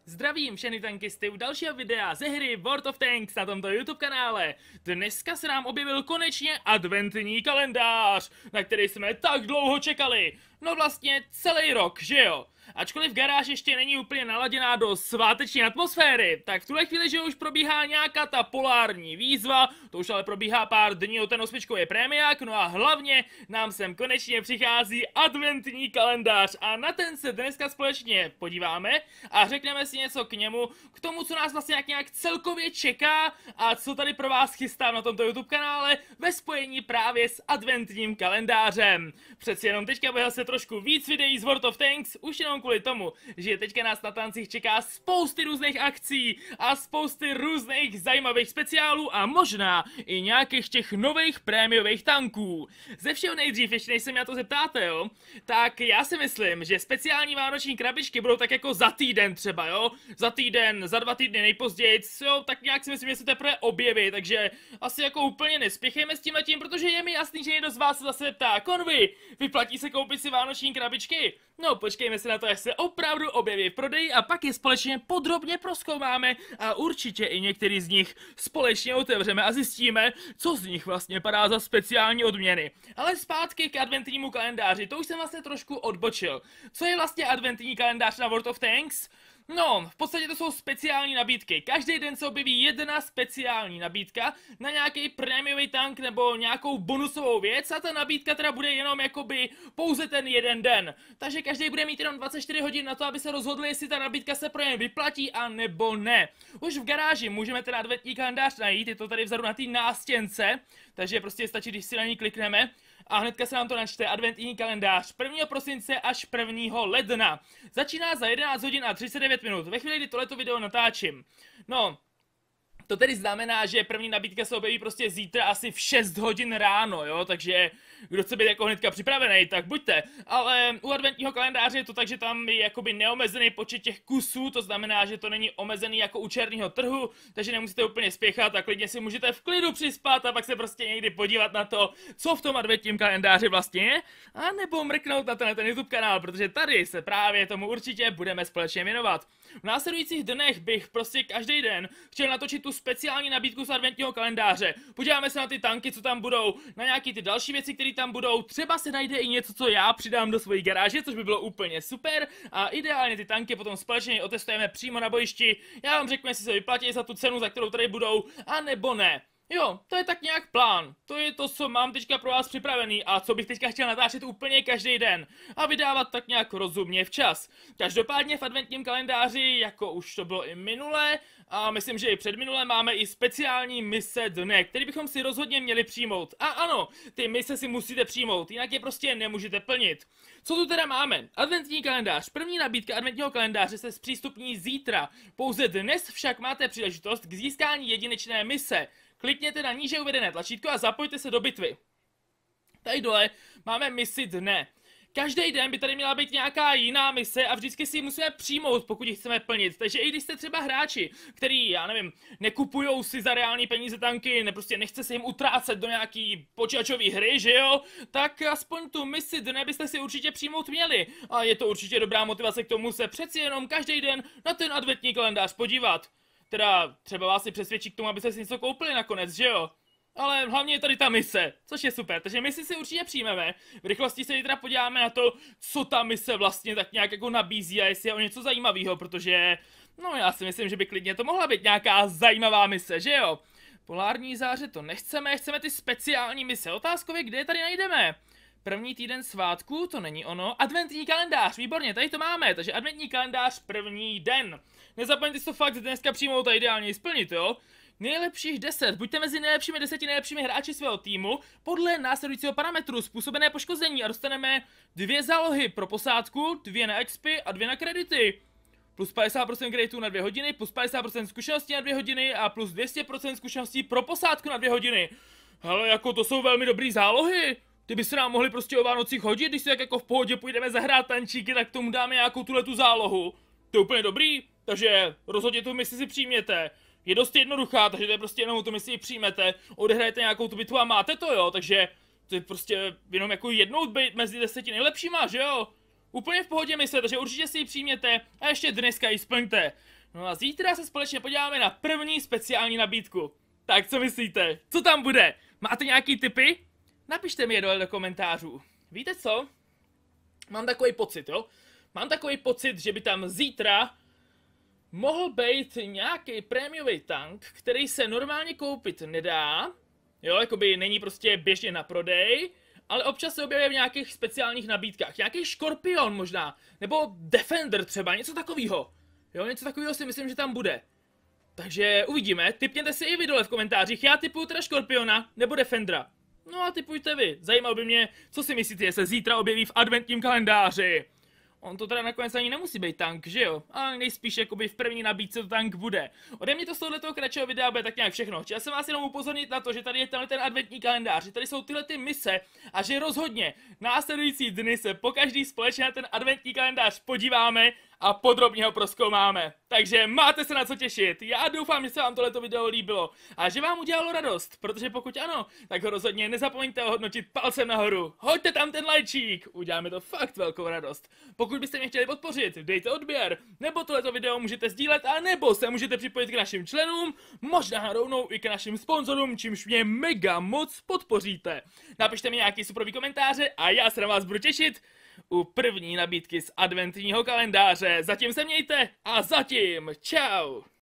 Zdravím všechny tankisty u dalšího videa ze hry World of Tanks na tomto YouTube kanále. Dneska se nám objevil konečně adventní kalendář, na který jsme tak dlouho čekali. No vlastně celý rok, že jo? Ačkoliv garáž ještě není úplně naladěná do sváteční atmosféry, tak v tuhle chvíli, že už probíhá nějaká ta polární výzva, to už ale probíhá pár dní, o ten osmičkový prémiák, no a hlavně nám sem konečně přichází adventní kalendář a na ten se dneska společně podíváme a řekneme si něco k němu, k tomu, co nás vlastně nějak celkově čeká a co tady pro vás chystám na tomto YouTube kanále ve spojení právě s adventním kalendářem. Přeci jenom teďka bude se trošku víc videí z World of Tanks, už jenom kvůli tomu, že teďka nás na tancích čeká spousty různých akcí a spousty různých zajímavých speciálů a možná i nějakých těch nových prémiových tanků. Ze všeho nejdřív, ještě než se mě na to zeptáte, jo, tak já si myslím, že speciální vánoční krabičky budou tak jako za týden třeba, jo, za týden, za 2 týdny nejpozději, jo, tak nějak si myslím, že se teprve objeví, takže asi jako úplně nespěchejme s tímhletím, protože je mi jasný, že někdo z vás se zase ptá, konvy, vyplatí se koupit si vánoční krabičky? No, počkejme se na to, až se opravdu objeví v prodeji a pak je společně podrobně prozkoumáme a určitě i některý z nich společně otevřeme a zjistíme, co z nich vlastně padá za speciální odměny. Ale zpátky k adventnímu kalendáři, to už jsem vlastně trošku odbočil. Co je vlastně adventní kalendář na World of Tanks? No, v podstatě to jsou speciální nabídky. Každý den se objeví jedna speciální nabídka na nějaký prémiový tank nebo nějakou bonusovou věc a ta nabídka teda bude jenom jakoby pouze ten jeden den. Takže každý bude mít jenom 24 hodin na to, aby se rozhodli, jestli ta nabídka se pro ně vyplatí a nebo ne. Už v garáži můžeme ten adventní kalendář najít, je to tady vzadu na té nástěnce, takže prostě stačí, když si na ní klikneme. A hnedka se nám to načte adventní kalendář 1. prosince až 1. ledna. Začíná za 11 hodin a 39 minut, ve chvíli, kdy tohleto video natáčím. No, to tedy znamená, že první nabídka se objeví prostě zítra asi v 6 hodin ráno, jo, takže kdo chce být jako hnedka připravený, tak buďte. Ale u adventního kalendáře je to tak, že tam je jakoby neomezený počet těch kusů, to znamená, že to není omezený jako u černého trhu, takže nemusíte úplně spěchat a klidně si můžete v klidu přispat a pak se prostě někdy podívat na to, co v tom adventním kalendáři vlastně je, a nebo mrknout na ten YouTube kanál, protože tady se právě tomu určitě budeme společně věnovat. V následujících dnech bych prostě každý den chtěl natočit tu speciální nabídku z adventního kalendáře. Podíváme se na ty tanky, co tam budou, na nějaký ty další věci, které tam budou. Třeba se najde i něco, co já přidám do své garáže, což by bylo úplně super. A ideálně ty tanky potom společně otestujeme přímo na bojišti. Já vám řeknu, jestli se vyplatí za tu cenu, za kterou tady budou, a nebo ne. Jo, to je tak nějak plán. To je to, co mám teďka pro vás připravený a co bych teďka chtěl natáčet úplně každý den. A vydávat tak nějak rozumně včas. Každopádně v adventním kalendáři, jako už to bylo i minule, a myslím, že i předminule, máme i speciální mise dne, který bychom si rozhodně měli přijmout. A ano, ty mise si musíte přijmout, jinak je prostě nemůžete plnit. Co tu teda máme? Adventní kalendář. První nabídka adventního kalendáře se zpřístupní zítra. Pouze dnes však máte příležitost k získání jedinečné mise. Klikněte na níže uvedené tlačítko a zapojte se do bitvy. Tady dole máme misi dne. Každý den by tady měla být nějaká jiná mise a vždycky si ji musíme přijmout, pokud ji chceme plnit. Takže i když jste třeba hráči, který, já nevím, nekupujou si za reální peníze tanky, prostě nechce se jim utrácet do nějaký počítačové hry, že jo, tak aspoň tu misi dne byste si určitě přijmout měli. A je to určitě dobrá motivace k tomu se přeci jenom každý den na ten adventní kalendář podívat. Teda třeba vás si přesvědčí k tomu, abyste si něco koupili nakonec, že jo? Ale hlavně je tady ta mise, což je super, takže misi si určitě přijmeme. V rychlosti se teda podíváme na to, co ta mise vlastně tak nějak jako nabízí a jestli je o něco zajímavého, protože, no já si myslím, že by klidně to mohla být nějaká zajímavá mise, že jo? Polární záře to nechceme, chceme ty speciální mise. Otázkově, kde je tady najdeme? První týden svátku, to není ono. Adventní kalendář, výborně, tady to máme, takže adventní kalendář první den. Nezapomeňte si to fakt dneska přijmout a ideálně splnit, jo? Nejlepších 10. Buďte mezi nejlepšími 10 nejlepšími hráči svého týmu podle následujícího parametru způsobené poškození a dostaneme 2 zálohy pro posádku, 2 na expy a 2 na kredity. Plus 50% kreditů na 2 hodiny, plus 50% zkušeností na 2 hodiny a plus 200% zkušeností pro posádku na 2 hodiny. Hele, jako to jsou velmi dobrý zálohy. Ty by se nám mohli prostě o Vánocích hodit, když si tak jako v pohodě půjdeme zahrát tančíky, tak k tomu dáme nějakou tuhletu zálohu. To je úplně dobrý, takže rozhodně tu misi si přijměte. Je dost jednoduchá, takže to je prostě jenom tu misi přijmete, odehrajete nějakou tu bitvu a máte to, jo, takže to je prostě jenom jako jednou být mezi 10 nejlepšíma, že jo? Úplně v pohodě mise, takže určitě si ji přijměte a ještě dneska ji splňte. No a zítra se společně podíváme na první speciální nabídku. Tak co myslíte? Co tam bude? Máte nějaký tipy? Napište mi je dole do komentářů. Víte co? Mám takový pocit, jo? Mám takový pocit, že by tam zítra mohl být nějaký prémiový tank, který se normálně koupit nedá. Jo, jakoby není prostě běžně na prodej, ale občas se objeví v nějakých speciálních nabídkách. Nějaký škorpion možná, nebo Defender třeba, něco takového. Jo, něco takového si myslím, že tam bude. Takže uvidíme, tipněte si i vy dole v komentářích, já tipuju teda škorpiona, nebo Defendera. No a tipujte vy, zajímalo by mě, co si myslíte, že se zítra objeví v adventním kalendáři. On to teda nakonec ani nemusí být tank, že jo? Ale nejspíš jakoby v první nabídce to tank bude. Ode mě to z tohoto kratšího videa bude tak nějak všechno. Chtěl jsem vás jenom upozornit na to, že tady je ten adventní kalendář, že tady jsou tyhle ty mise a že rozhodně následující dny se po každý společně na ten adventní kalendář podíváme a podrobně ho prozkoumáme. Takže máte se na co těšit. Já doufám, že se vám tohleto video líbilo a že vám udělalo radost, protože pokud ano, tak ho rozhodně nezapomeňte ohodnotit palcem nahoru. Hoďte tam ten lajčík, uděláme to fakt velkou radost. Pokud byste mě chtěli podpořit, dejte odběr, nebo tohleto video můžete sdílet, a nebo se můžete připojit k našim členům, možná rovnou i k našim sponzorům, čímž mě mega moc podpoříte. Napište mi nějaký superový komentáře a já se na vás budu těšit u první nabídky z adventního kalendáře. Zatím se mějte a zatím čau!